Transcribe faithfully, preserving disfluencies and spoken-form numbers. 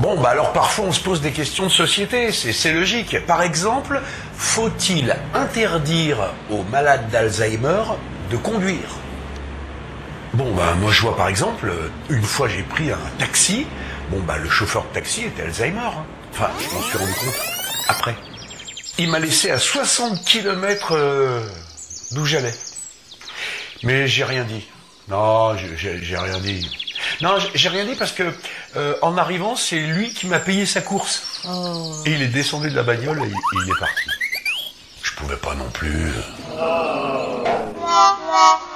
Bon, bah alors parfois on se pose des questions de société, c'est logique. Par exemple, faut-il interdire aux malades d'Alzheimer de conduire? Bon, bah moi je vois par exemple, une fois j'ai pris un taxi, bon bah le chauffeur de taxi était Alzheimer. Hein. Enfin, je m'en suis rendu compte après. Il m'a laissé à soixante kilomètres euh, d'où j'allais. Mais j'ai rien dit. Non, j'ai rien dit. Non, j'ai rien dit parce que euh, en arrivant, c'est lui qui m'a payé sa course. Oh. Et il est descendu de la bagnole et, et il est parti. Je pouvais pas non plus. Oh.